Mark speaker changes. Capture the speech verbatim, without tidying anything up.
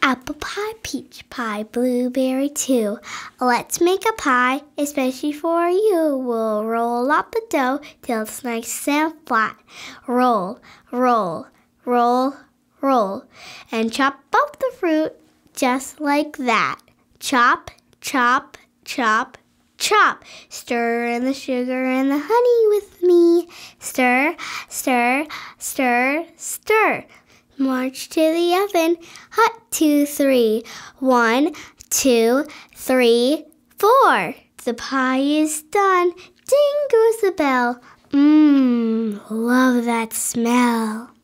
Speaker 1: apple pie, peach pie, blueberry too. Let's make a pie, especially for you. We'll roll up the dough till it's nice and flat. Roll, roll, roll, roll. And chop up the fruit just like that. Chop, chop, chop, chop. Stir in the sugar and the honey with me. Stir, stir, stir, stir. March to the oven. Hot, two, three. One, two, three, four. The pie is done. Ding goes the bell. Mmm, love that smell.